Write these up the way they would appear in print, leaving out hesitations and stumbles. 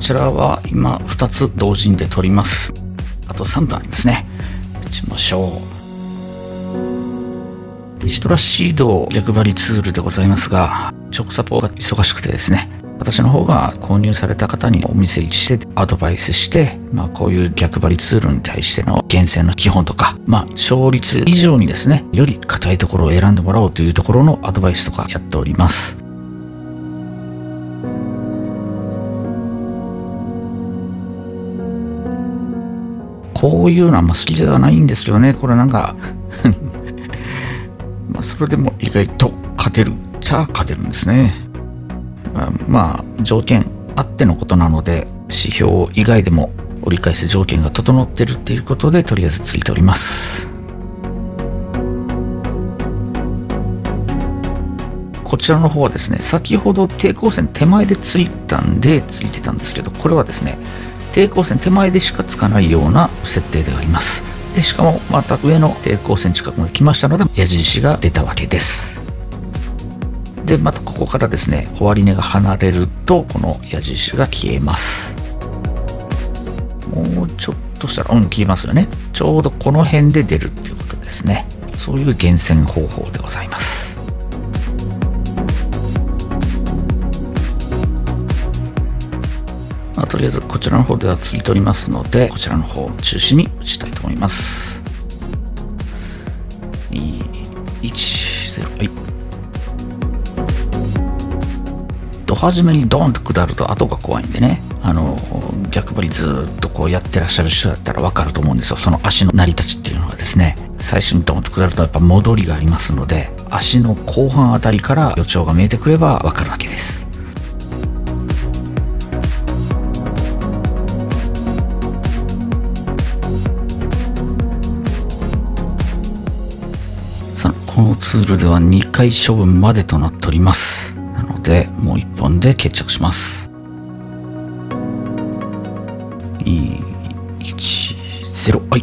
ちらは今2つ同時にで取ります。あと3分ありますね。打ちましょう。シトラシード逆張りツールでございますが、直サポが忙しくてですね、私の方が購入された方にお店行きしてアドバイスして、こういう逆張りツールに対しての厳選の基本とか、勝率以上にですね、より硬いところを選んでもらおうというところのアドバイスとかやっております。こういうのは好きではないんですけどね、これなんかそれでも意外と勝てるっちゃ勝てるんですね。条件あってのことなので、指標以外でも折り返す条件が整ってるっていうことで、とりあえずついております。こちらの方はですね、先ほど抵抗線手前でついたんでついてたんですけど、これはですね、抵抗線手前でしかつかないような設定であります。でしかもまた上の抵抗線近くまで来ましたので、矢印が出たわけです。でまたここからですね、終値が離れるとこの矢印が消えます。もうちょっとしたら消えますよね。ちょうどこの辺で出るっていうことですね。そういう厳選方法でございます。とりあえずこちらの方ではついておりますので、こちらの方を中心に打ちたいと思います。210、はい。初めにドーンと下ると後が怖いんでね、逆張りずっとこうやってらっしゃる人だったら分かると思うんですよ。その足の成り立ちっていうのはですね、最初にドーンと下るとやっぱ戻りがありますので、足の後半あたりから予兆が見えてくれば分かるわけです。このツールでは2回処分までとなっております。なのでもう1本で決着します。210、はい。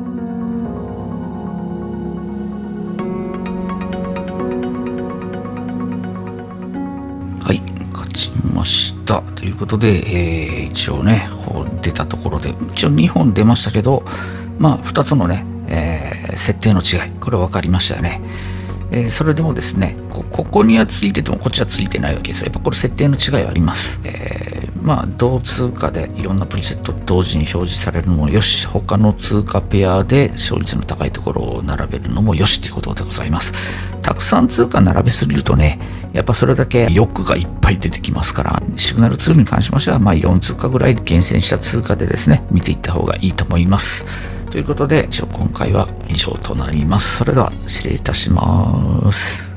はい、勝ちましたということで、一応ねこう出たところで一応2本出ましたけど、2つのね設定の違い、これ分かりましたよね。それでもですね、ここにはついててもこっちはついてないわけです。やっぱこれ設定の違いはあります。同通貨でいろんなプリセット同時に表示されるのもよし、他の通貨ペアで勝率の高いところを並べるのもよしということでございます。たくさん通貨並べすぎるとね、やっぱそれだけ欲がいっぱい出てきますから、シグナルツールに関しましては4通貨ぐらい厳選した通貨でですね、見ていった方がいいと思います。ということで、今回は以上となります。それでは失礼いたします。